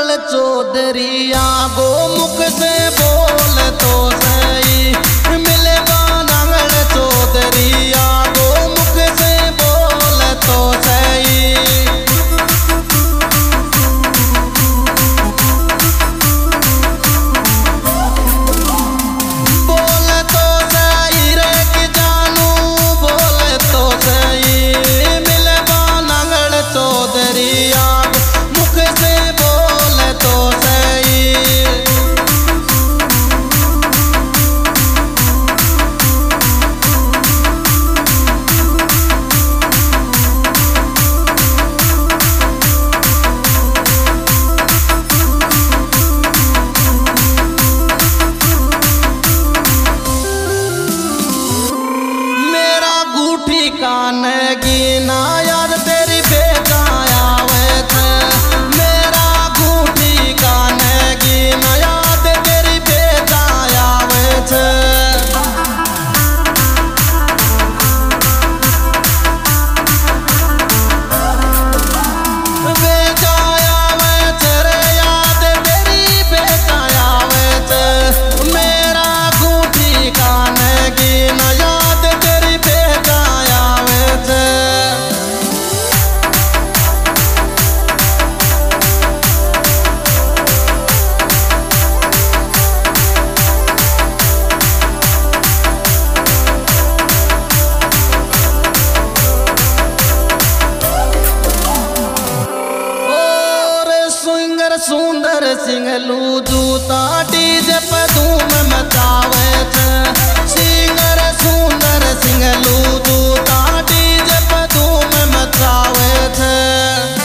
नांगल चौधरिया गो मुख से बोल तो सही मिले नांगल चौधरिया गो मुख से बोल तो सही कान गिना यार तेरी बेचाया वे थे मेरा गूठी कान गिना याद तेरी बेचाया वे थे बेचाया वे तेरे याद तेरी बेचाया वे थे मेरा गूठी कान गिना याद तेरी बेचाया सुंदर सिंगलू जूता डीजे पे धूम मचावे थे सिंगर सुंदर सिंगलू जूता डीजे पे धूम मचावे थे।